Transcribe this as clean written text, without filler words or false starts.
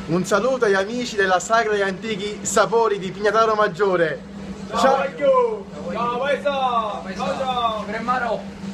Un saluto agli amici della Sagra degli Antichi Sapori di Pignataro Maggiore. Ciao! Ciao! Ciao! Ciao! Ciao! Ciao!